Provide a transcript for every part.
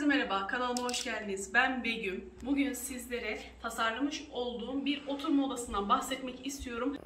Herkese merhaba, kanalıma hoş geldiniz. Ben Begüm. Bugün sizlere tasarlamış olduğum bir oturma odasından bahsetmek istiyorum.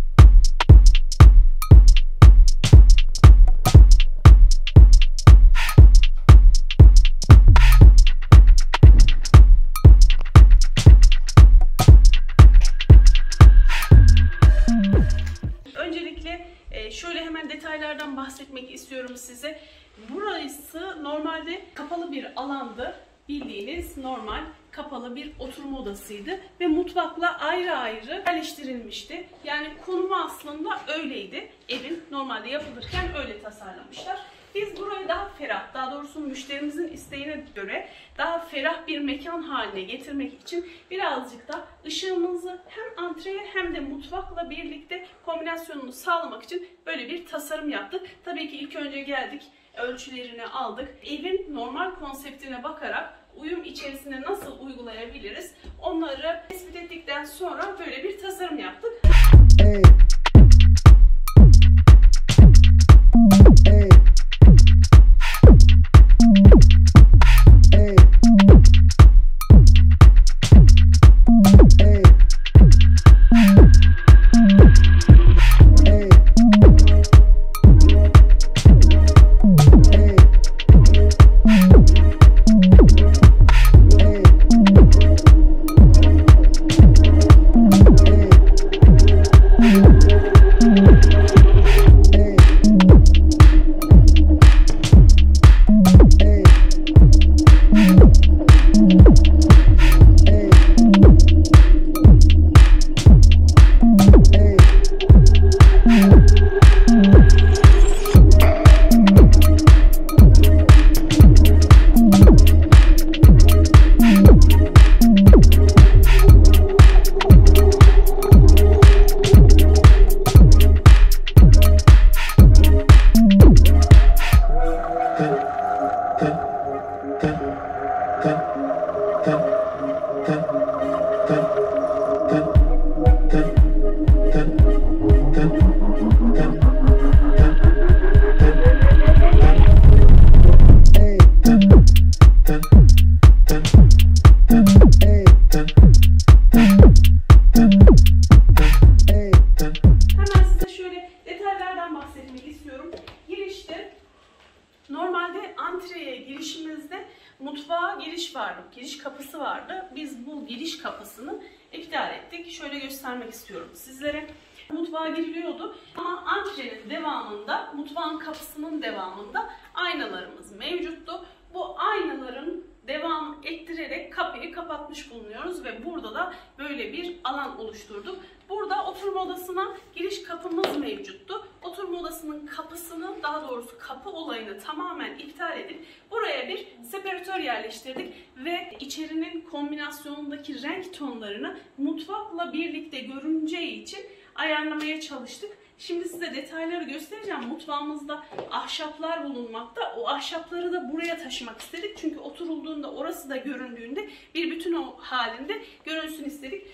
Öncelikle şöyle hemen detaylardan bahsetmek istiyorum size. Burası normalde kapalı bir alandı. Bildiğiniz normal kapalı bir oturma odasıydı ve mutfakla ayrı ayrı yerleştirilmişti. Yani konumu aslında öyleydi. Evin normalde yapılırken öyle tasarlamışlar. Biz burayı daha ferah, daha doğrusu müşterimizin isteğine göre daha ferah bir mekan haline getirmek için birazcık da ışığımızı hem antreye hem de mutfakla birlikte kombinasyonunu sağlamak için böyle bir tasarım yaptık. Tabii ki ilk önce geldik, ölçülerini aldık. Evin normal konseptine bakarak uyum içerisinde nasıl uygulayabiliriz onları tespit ettikten sonra böyle bir tasarım yaptık. Normalde antreye girişimizde mutfağa giriş vardı, giriş kapısı vardı. Biz bu giriş kapısını iptal ettik. Şöyle göstermek istiyorum sizlere. Mutfağa giriliyordu ama antrenin devamında, mutfağın kapısının devamında aynalarımız mevcuttu. Bu aynaların devam ettirerek kapıyı kapatmış bulunuyoruz ve burada da böyle bir alan oluşturduk. Burada oturma odasına giriş kapımız mevcuttu. Oturma odasının kapısını, daha doğrusu kapı olayını tamamen iptal edip buraya bir separatör yerleştirdik ve içerinin kombinasyonundaki renk tonlarını mutfakla birlikte görüneceği için ayarlamaya çalıştık. Şimdi size detayları göstereceğim. Mutfağımızda ahşaplar bulunmakta. O ahşapları da buraya taşımak istedik. Çünkü oturulduğunda, orası da göründüğünde bir bütün halinde görünsün istedik.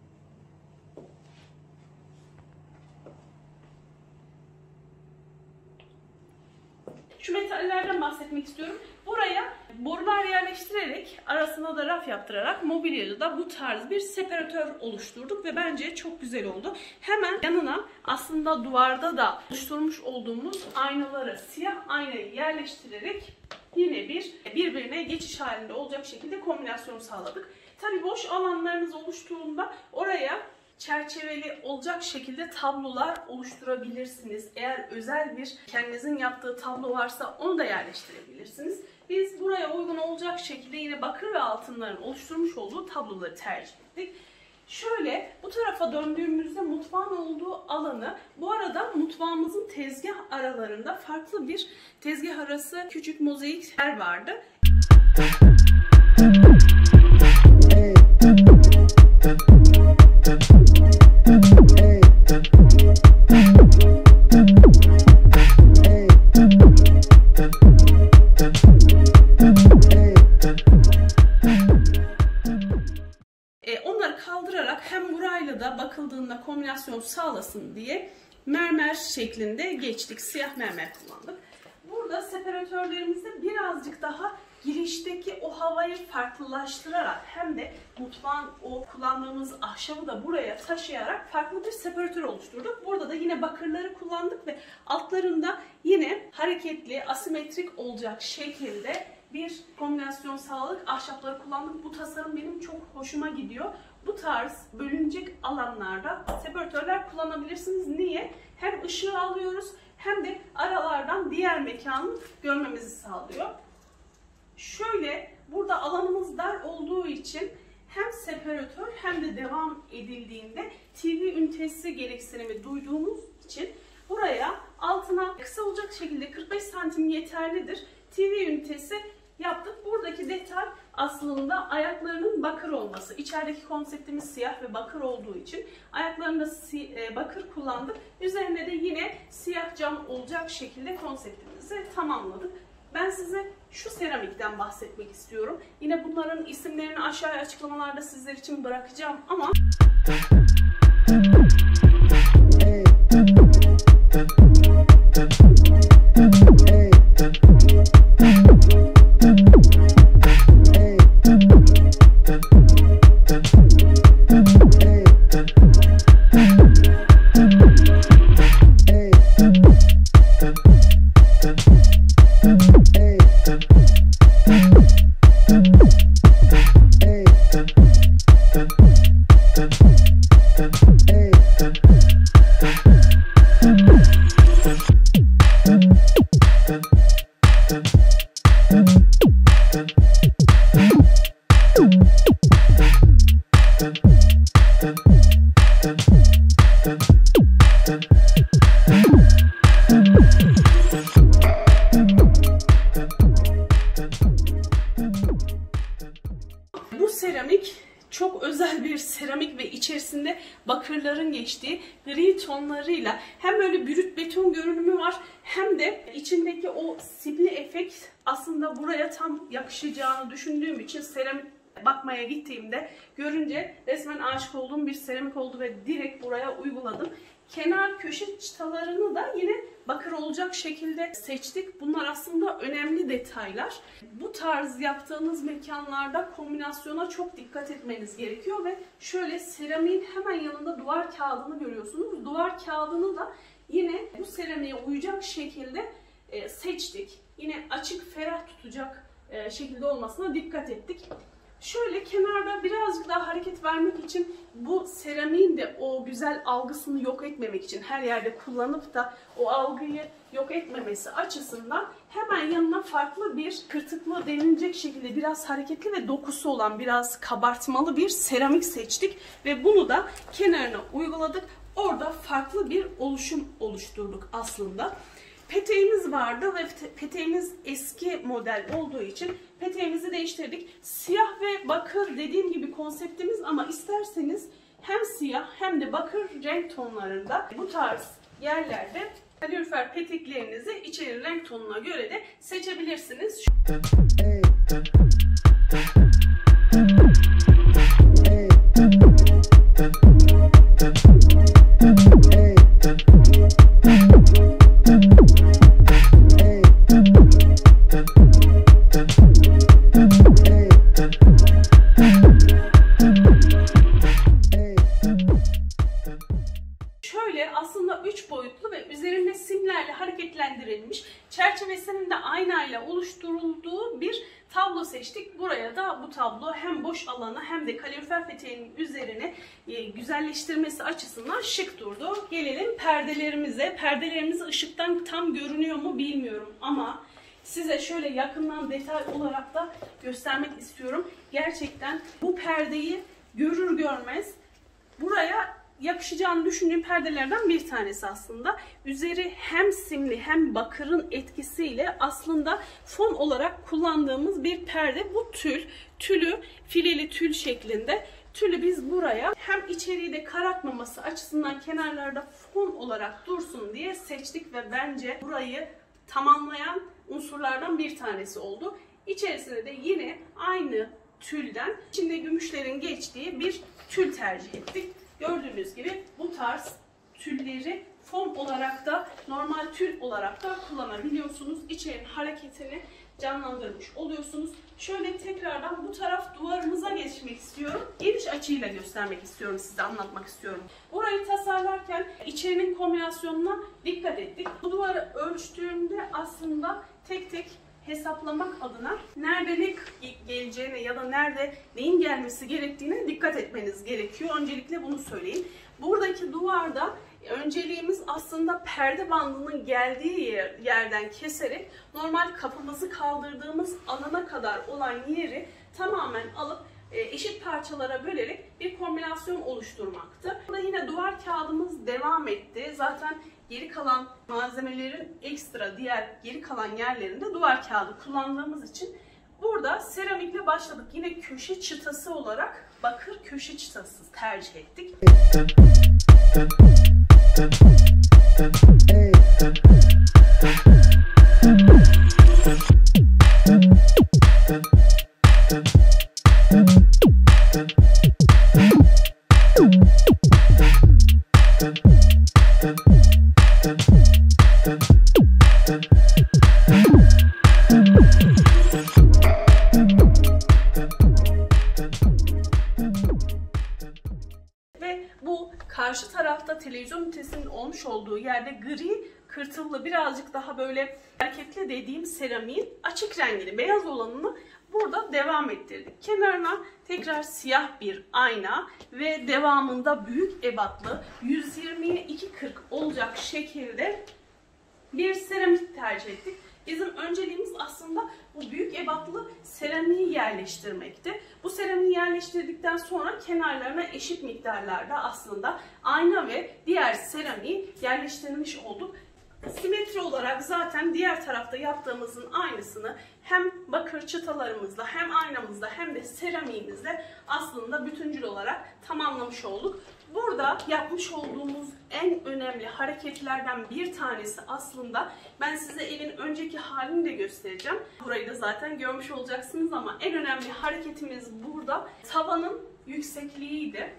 Şu metallerden bahsetmek istiyorum. Buraya borular yerleştirerek, arasına da raf yaptırarak mobilyada da bu tarz bir separatör oluşturduk ve bence çok güzel oldu. Hemen yanına aslında duvarda da oluşturmuş olduğumuz aynaları, siyah aynayı yerleştirerek yine birbirine geçiş halinde olacak şekilde kombinasyonu sağladık. Tabii boş alanlarınız oluştuğunda oraya çerçeveli olacak şekilde tablolar oluşturabilirsiniz. Eğer özel bir kendinizin yaptığı tablo varsa onu da yerleştirebilirsiniz. Biz buraya uygun olacak şekilde yine bakır ve altınların oluşturmuş olduğu tabloları tercih ettik. Şöyle bu tarafa döndüğümüzde mutfağın olduğu alanı, bu arada mutfağımızın tezgah aralarında farklı bir tezgah arası küçük mozaikler vardı. Onları kaldırarak hem burayla da bakıldığında kombinasyon sağlasın diye mermer şeklinde geçtik. Siyah mermer kullandık. Burada separatörlerimizde birazcık daha girişteki o havayı farklılaştırarak hem de mutfağın o kullandığımız ahşabı da buraya taşıyarak farklı bir separatör oluşturduk. Burada da yine bakırları kullandık ve altlarında yine hareketli, asimetrik olacak şekilde bir kombinasyon sağladık. Ahşapları kullandık. Bu tasarım benim çok hoşuma gidiyor. Bu tarz bölünecek alanlarda separatörler kullanabilirsiniz. Niye? Hem ışığı alıyoruz hem de aralardan diğer mekanı görmemizi sağlıyor. Şöyle burada alanımız dar olduğu için hem separatör hem de devam edildiğinde TV ünitesi gereksinimi duyduğumuz için buraya altına kısa olacak şekilde 45 santim yeterlidir. TV ünitesi yaptık. Buradaki detay aslında ayaklarının bakır olması. İçerideki konseptimiz siyah ve bakır olduğu için ayaklarında bakır kullandık. Üzerine de yine siyah cam olacak şekilde konseptimizi tamamladık. Ben size şu seramikten bahsetmek istiyorum. Yine bunların isimlerini aşağıya açıklamalarda sizler için bırakacağım ama bu seramik çok özel bir seramik ve içerisinde bakırların geçtiği gri tonlarıyla hem böyle brüt beton görünümü var hem de içindeki o simli efekt aslında buraya tam yakışacağını düşündüğüm için seramik bakmaya gittiğimde görünce resmen aşık olduğum bir seramik oldu ve direkt buraya uyguladım. Kenar köşe çıtalarını da yine bakır olacak şekilde seçtik. Bunlar aslında önemli detaylar. Bu tarz yaptığınız mekanlarda kombinasyona çok dikkat etmeniz gerekiyor ve şöyle seramiğin hemen yanında duvar kağıdını görüyorsunuz. Duvar kağıdını da yine bu seramiğe uyacak şekilde seçtik. Yine açık, ferah tutacak şekilde olmasına dikkat ettik. Şöyle kenarda birazcık daha hareket vermek için bu seramiğin de o güzel algısını yok etmemek için her yerde kullanıp da o algıyı yok etmemesi açısından hemen yanına farklı bir kırtıklı denilecek şekilde biraz hareketli ve dokusu olan biraz kabartmalı bir seramik seçtik ve bunu da kenarına uyguladık. Orada farklı bir oluşum oluşturduk aslında. Peteğimiz vardı ve peteğimiz eski model olduğu için peteğimizi değiştirdik. Siyah ve bakır dediğim gibi konseptimiz ama isterseniz hem siyah hem de bakır renk tonlarında bu tarz yerlerde kalorifer peteklerinizi içeri renk tonuna göre de seçebilirsiniz. Aslında 3 boyutlu ve üzerinde simlerle hareketlendirilmiş, çerçevesinin de aynayla oluşturulduğu bir tablo seçtik. Buraya da bu tablo hem boş alanı hem de kalorifer peteğinin üzerine güzelleştirmesi açısından şık durdu. Gelelim perdelerimize. Perdelerimiz ışıktan tam görünüyor mu bilmiyorum ama size şöyle yakından detay olarak da göstermek istiyorum. Gerçekten bu perdeyi görür görmez buraya yakışacağını düşündüğüm perdelerden bir tanesi aslında. Üzeri hem simli hem bakırın etkisiyle aslında fon olarak kullandığımız bir perde. Bu tülü fileli tül şeklinde. Tülü biz buraya hem içeriği de karartmaması açısından kenarlarda fon olarak dursun diye seçtik ve bence burayı tamamlayan unsurlardan bir tanesi oldu. İçerisine de yine aynı tülden içinde gümüşlerin geçtiği bir tül tercih ettik. Gördüğünüz gibi bu tarz tülleri fon olarak da normal tül olarak da kullanabiliyorsunuz. İçerinin hareketini canlandırmış oluyorsunuz. Şöyle tekrardan bu taraf duvarımıza geçmek istiyorum. Geniş açıyla göstermek istiyorum, size anlatmak istiyorum. Burayı tasarlarken içerinin kombinasyonuna dikkat ettik. Bu duvarı ölçtüğümde aslında tek tek hesaplamak adına nerede ne geleceğine ya da nerede neyin gelmesi gerektiğine dikkat etmeniz gerekiyor. Öncelikle bunu söyleyeyim. Buradaki duvarda önceliğimiz aslında perde bandının geldiği yerden keserek normal kapımızı kaldırdığımız alana kadar olan yeri tamamen alıp eşit parçalara bölerek bir kombinasyon oluşturmaktı. Burada yine duvar kağıdımız devam etti. Zaten geri kalan malzemelerin ekstra diğer geri kalan yerlerinde duvar kağıdı kullandığımız için burada seramikle başladık. Yine köşe çıtası olarak bakır köşe çıtası tercih ettik. Ve bu karşı tarafta televizyon ünitesinin olmuş olduğu yerde gri, kırtıllı, birazcık daha böyle hareketli dediğim seramiğin açık rengini, beyaz olanını burada devam ettirdik. Kenarına tekrar siyah bir ayna ve devamında büyük ebatlı 120'ye 2.40 olacak şekilde bir seramik tercih ettik. Bizim önceliğimiz aslında bu büyük ebatlı seramiği yerleştirmekti. Bu seramiği yerleştirdikten sonra kenarlarına eşit miktarlarda aslında ayna ve diğer seramiği yerleştirmiş olduk. Simetri olarak zaten diğer tarafta yaptığımızın aynısını hem bakır çıtalarımızla hem aynamızla hem de seramiğimizle aslında bütüncül olarak tamamlamış olduk. Burada yapmış olduğumuz en önemli hareketlerden bir tanesi aslında, ben size evin önceki halini de göstereceğim. Burayı da zaten görmüş olacaksınız ama en önemli hareketimiz burada tavanın yüksekliğiydi.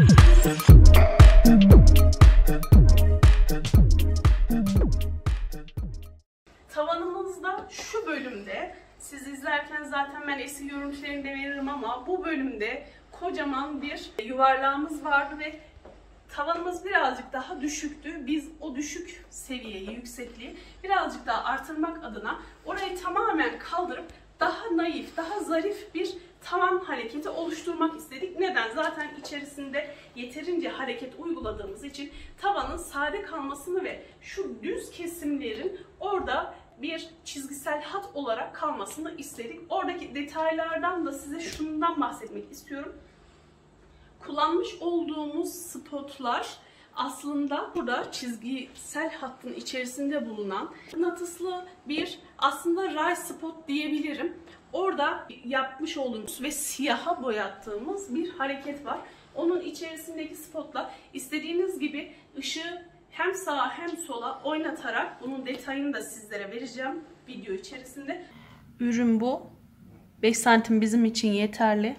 Tavanımızda şu bölümde, siz izlerken zaten ben eski görüntülerini de veririm ama bu bölümde kocaman bir yuvarlağımız vardı ve tavanımız birazcık daha düşüktü. Biz o düşük seviyeyi, yüksekliği birazcık daha artırmak adına orayı tamamen kaldırıp daha naif, daha zarif bir tavan hareketi oluşturmak istedik. Neden? Zaten içerisinde yeterince hareket uyguladığımız için tavanın sade kalmasını ve şu düz kesimlerin orada bir çizgisel hat olarak kalmasını istedik. Oradaki detaylardan da size şundan bahsetmek istiyorum. Kullanmış olduğumuz spotlar aslında burada çizgisel hattın içerisinde bulunan mıknatıslı bir aslında ray spot diyebilirim. Orada yapmış olduğumuz ve siyaha boyattığımız bir hareket var. Onun içerisindeki spotla istediğiniz gibi ışığı hem sağa hem sola oynatarak, bunun detayını da sizlere vereceğim video içerisinde. Ürün bu. 5 santim bizim için yeterli.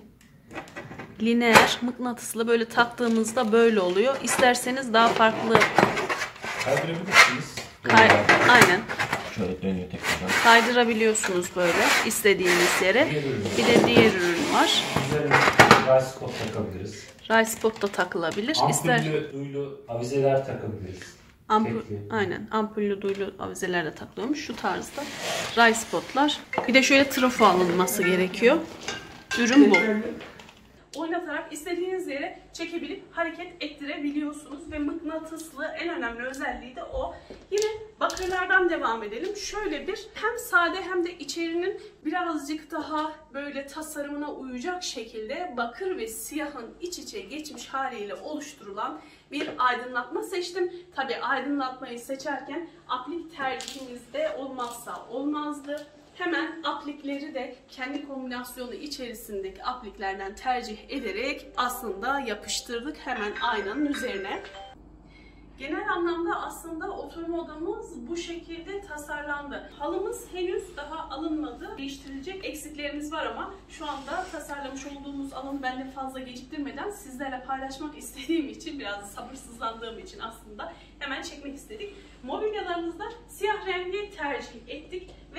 Lineer, mıknatıslı, böyle taktığımızda böyle oluyor. İsterseniz daha farklı kaydırabilirsiniz. Aynen. Şöyle dönüyor tekrar. Kaydırabiliyorsunuz böyle istediğiniz yere. Bir de diğer ürün var. Üzerine ray spot takabiliriz. Ray spot da takılabilir. Ampullü, duyulu avizeler takabiliriz. Aynen. Ampullü, duyulu avizeler de takılıyormuş. Şu tarzda ray spotlar. Bir de şöyle trafo alınması gerekiyor. Ürün bu. Oynatarak istediğiniz yere çekebilip hareket ettirebiliyorsunuz ve mıknatıslı en önemli özelliği de o. Yine bakırlardan devam edelim. Şöyle bir hem sade hem de içerinin birazcık daha böyle tasarımına uyacak şekilde bakır ve siyahın iç içe geçmiş haliyle oluşturulan bir aydınlatma seçtim. Tabii aydınlatmayı seçerken aplik tercihimizde olmazsa olmazdı. Hemen aplikleri de kendi kombinasyonu içerisindeki apliklerden tercih ederek aslında yapıştırdık hemen aynanın üzerine. Genel anlamda aslında oturma odamız bu şekilde tasarlandı. Halımız henüz daha alınmadı. Değiştirilecek eksiklerimiz var ama şu anda tasarlamış olduğumuz alanı ben de fazla geciktirmeden sizlerle paylaşmak istediğim için, biraz sabırsızlandığım için aslında hemen çekmek istedik. Mobilyalarımızda siyah rengi tercih ettik ve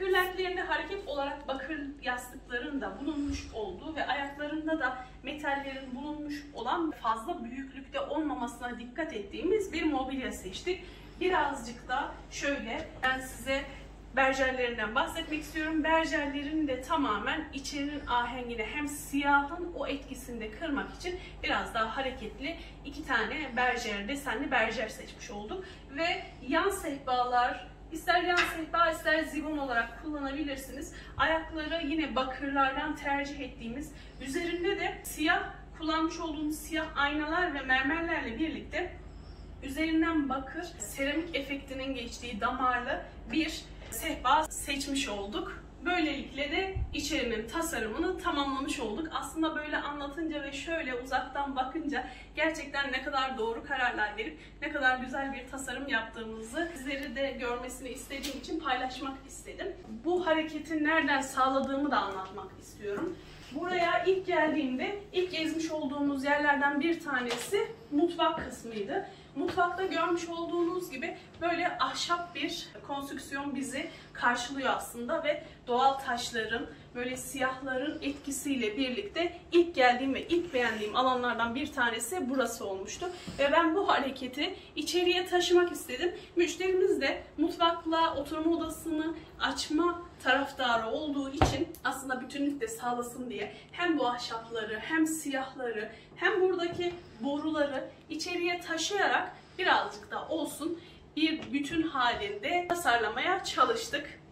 Kırlentlerinde hareket olarak bakır yastıkların da bulunmuş olduğu ve ayaklarında da metallerin bulunmuş olan, fazla büyüklükte olmamasına dikkat ettiğimiz bir mobilya seçtik. Birazcık da şöyle ben size berjerlerinden bahsetmek istiyorum. Berjerlerin de tamamen içerinin ahengini, hem siyahın o etkisini de kırmak için biraz daha hareketli 2 tane berjer, desenli berjer seçmiş olduk. Ve yan sehpalar, ister yan sehpa ister zigon olarak kullanabilirsiniz. Ayakları yine bakırlardan tercih ettiğimiz, üzerinde de siyah, kullanmış olduğumuz siyah aynalar ve mermerlerle birlikte üzerinden bakır, seramik efektinin geçtiği damarlı bir sehpa seçmiş olduk. Böylelikle de içerinin tasarımını tamamlamış olduk. Aslında böyle anlatınca ve şöyle uzaktan bakınca gerçekten ne kadar doğru kararlar verip ne kadar güzel bir tasarım yaptığımızı sizleri de görmesini istediğim için paylaşmak istedim. Bu hareketi nereden sağladığımı da anlatmak istiyorum. Buraya ilk geldiğimde ilk gezmiş olduğumuz yerlerden bir tanesi mutfak kısmıydı. Mutfakta görmüş olduğunuz gibi böyle ahşap bir konstrüksiyon bizi karşılıyor aslında ve doğal taşların, böyle siyahların etkisiyle birlikte ilk geldiğim ve ilk beğendiğim alanlardan bir tanesi burası olmuştu. Ve ben bu hareketi içeriye taşımak istedim. Müşterimiz de mutfakla oturma odasını açma taraftarı olduğu için aslında bütünlük de sağlasın diye hem bu ahşapları hem siyahları hem buradaki boruları içeriye taşıyarak birazcık da olsun bir bütün halinde tasarlamaya çalıştık.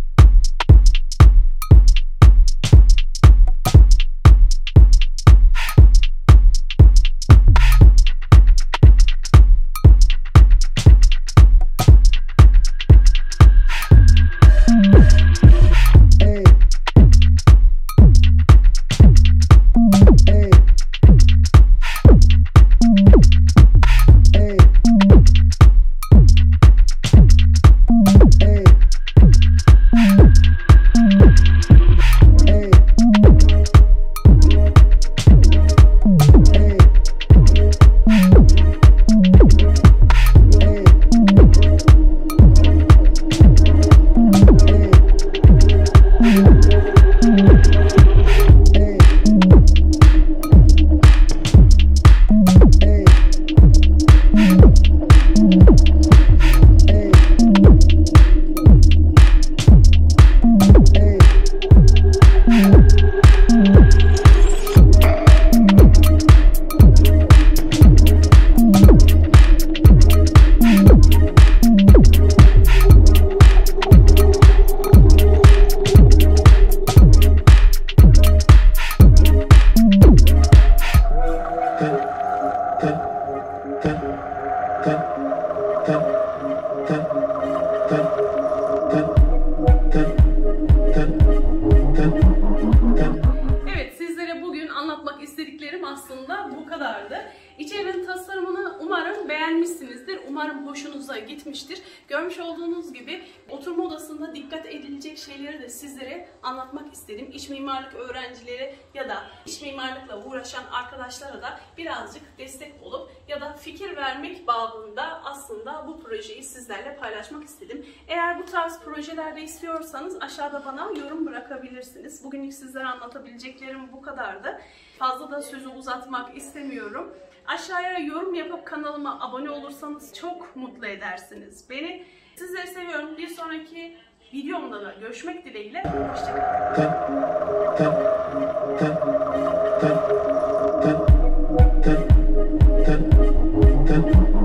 Evet, sizlere bugün anlatmak istediklerim aslında bu kadardı. İçerinin tasarımını umarım beğenmişsinizdir. Umarım hoşunuza gitmiştir. Görmüş olduğunuz gibi oturma odasında dikkat edilecek şeyleri de sizlere anlatmak istedim. İç mimarlık öğrencileri ya da iç mimarlıkla uğraşan arkadaşlara da birazcık destek olup ya da fikir vermek babında aslında bu projeyi sizlerle paylaşmak istedim. Eğer bu tarz projelerde istiyorsanız aşağıda bana yorum bırakabilirsiniz. Bugünlük sizlere anlatabileceklerim bu kadardı. Fazla da sözü uzatmak istemiyorum. Aşağıya yorum yapıp kanalıma abone olursanız çok mutlu edersiniz beni. Sizleri seviyorum. Bir sonraki videomda da görüşmek dileğiyle. Hoşçakalın.